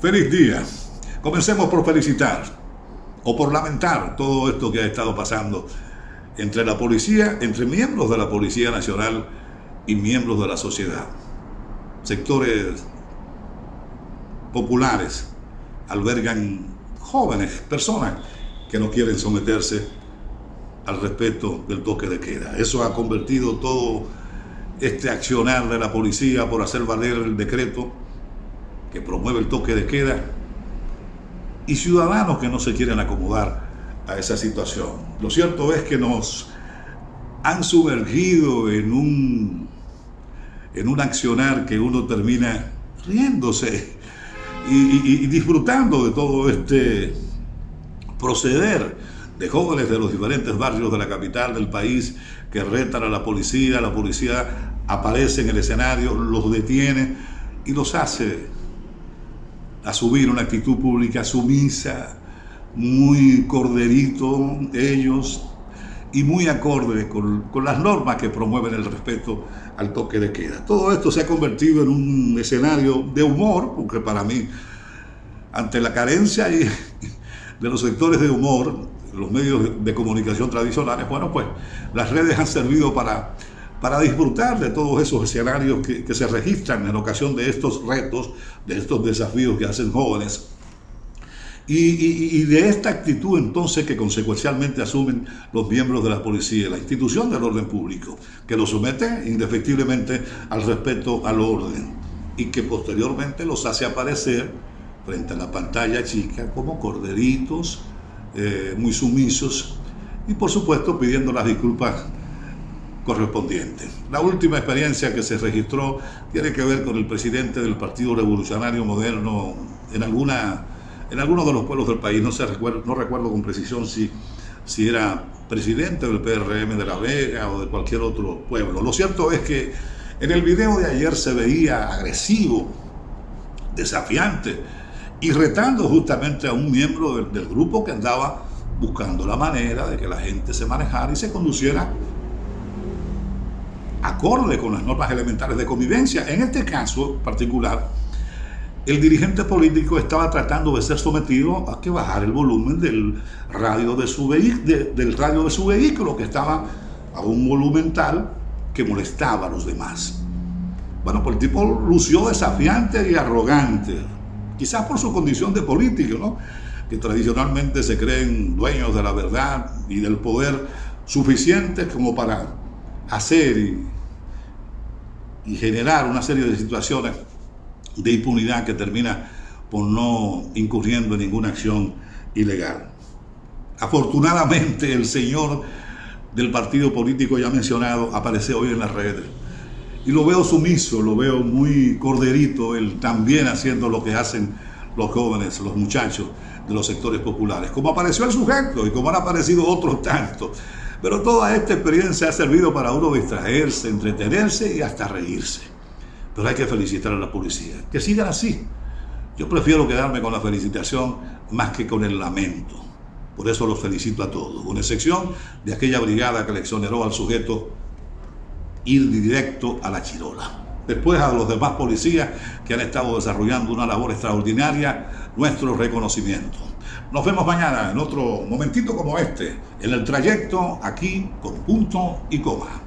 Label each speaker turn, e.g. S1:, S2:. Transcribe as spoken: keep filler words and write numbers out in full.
S1: Feliz día. Comencemos por felicitar o por lamentar todo esto que ha estado pasando entre la policía, entre miembros de la Policía Nacional y miembros de la sociedad. Sectores populares albergan jóvenes, personas que no quieren someterse al respeto del toque de queda. Eso ha convertido todo este accionar de la policía por hacer valer el decreto que promueve el toque de queda y ciudadanos que no se quieren acomodar a esa situación. Lo cierto es que nos han sumergido en un, en un accionar que uno termina riéndose y, y, y disfrutando de todo este proceder de jóvenes de los diferentes barrios de la capital del país que retan a la policía. La policía aparece en el escenario, los detiene y los hace asumir una actitud pública sumisa, muy corderito ellos y muy acorde con, con las normas que promueven el respeto al toque de queda. Todo esto se ha convertido en un escenario de humor, porque para mí, ante la carencia de los sectores de humor, los medios de comunicación tradicionales, bueno, pues las redes han servido para, para disfrutar de todos esos escenarios que, que se registran en ocasión de estos retos, de estos desafíos que hacen jóvenes, y, y, y de esta actitud entonces que consecuencialmente asumen los miembros de la policía, la institución del orden público, que los somete indefectiblemente al respeto al orden y que posteriormente los hace aparecer frente a la pantalla chica como corderitos, Eh, muy sumisos y por supuesto pidiendo las disculpas correspondientes. La última experiencia que se registró tiene que ver con el presidente del Partido Revolucionario Moderno en, alguna, en alguno de los pueblos del país. No, se recuerdo, no recuerdo con precisión si, si era presidente del P R M de La Vega o de cualquier otro pueblo. Lo cierto es que en el video de ayer se veía agresivo, desafiante y retando justamente a un miembro del, del grupo que andaba buscando la manera de que la gente se manejara y se conduciera acorde con las normas elementales de convivencia. En este caso particular, el dirigente político estaba tratando de ser sometido a que bajar el volumen del radio de su, de, del radio de su vehículo, que estaba a un volumen tal que molestaba a los demás. Bueno, pues el tipo lució desafiante y arrogante, quizás por su condición de político, ¿no?, que tradicionalmente se creen dueños de la verdad y del poder suficiente como para hacer y, y generar una serie de situaciones de impunidad que termina por no incurriendo en ninguna acción ilegal. Afortunadamente, el señor del partido político ya mencionado aparece hoy en las redes. Y lo veo sumiso, lo veo muy corderito, él también haciendo lo que hacen los jóvenes, los muchachos de los sectores populares. Como apareció el sujeto y como han aparecido otros tantos. Pero toda esta experiencia ha servido para uno distraerse, entretenerse y hasta reírse. Pero hay que felicitar a la policía. Que sigan así. Yo prefiero quedarme con la felicitación más que con el lamento. Por eso los felicito a todos, con excepción de aquella brigada que le exoneró al sujeto ir directo a la chirola. Después, a los demás policías que han estado desarrollando una labor extraordinaria, nuestro reconocimiento. Nos vemos mañana en otro momentito como este, en el trayecto aquí con punto y coma.